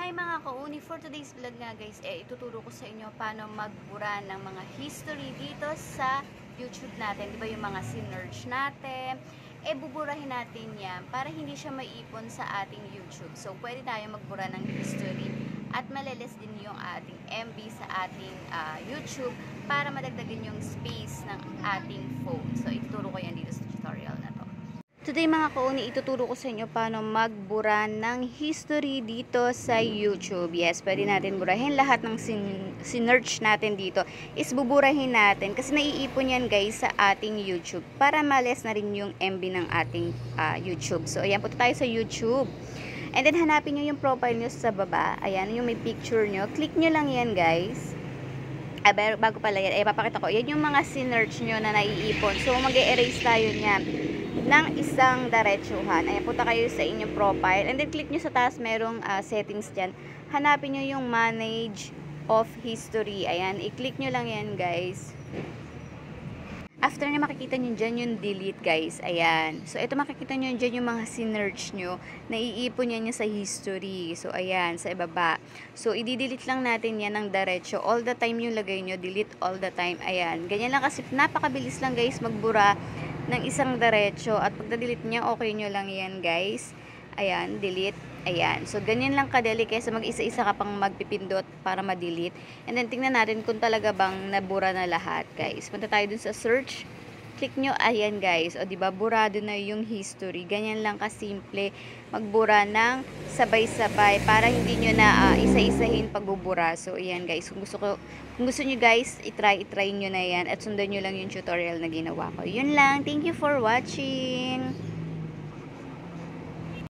Hi mga kauni, for today's vlog nga guys, ituturo ko sa inyo paano magbura ng mga history dito sa YouTube natin. Diba yung mga sinerge natin, buburahin natin yan para hindi siya maipon sa ating YouTube. So, pwede tayo magbura ng history at malilis din yung ating MB sa ating YouTube para madagdagan yung space ng ating phone. So, ituturo ko yan dito sa tutorial na to. Today mga kauni, ituturo ko sa inyo paano magbura ng history dito sa YouTube. Yes, pwede natin burahin lahat ng sinearch natin dito. Is buburahin natin kasi naiipon yan guys sa ating YouTube para males na rin yung MB ng ating YouTube. So ayan, punta tayo sa YouTube. And then hanapin nyo yung profile nyo sa baba. Ayan, yung may picture nyo. Click nyo lang yan guys. Bago pala yan, papakita ko. Yan yung mga sinearch nyo na naiipon. So mag-e-erase tayo niyan ng isang diretsuhan. Ayan, punta kayo sa inyong profile. And then, click nyo sa taas, merong settings dyan. Hanapin nyo yung manage of history. Ayan, i-click nyo lang yan, guys. After na makikita nyo dyan yung delete, guys. Ayan. So, ito makikita nyo dyan yung mga sinearch nyo. Naiipon yan sa history. So, ayan, sa ibaba. So, i-delete lang natin yan ng diretso. All the time yung lagay nyo. Delete all the time. Ayan. Ganyan lang kasi napakabilis lang, guys, magbura ng isang diretso. At pag na-delete nyo, okay nyo lang yan, guys. Ayan, delete. Ayan. So, ganyan lang kadali kaysa mag-isa-isa ka pang magpipindot para ma-delete. And then, tingnan natin kung talaga bang nabura na lahat, guys. Punta tayo dun sa search. Click nyo, ayan, guys. O, diba, burado na yung history. Ganyan lang kasimple magbura ng sabay-sabay para hindi nyo na isa-isahin pagbubura. So, ayan, guys. Kung gusto nyo, guys, itry nyo na yan at sundan nyo lang yung tutorial na ginawa ko. Yun lang. Thank you for watching.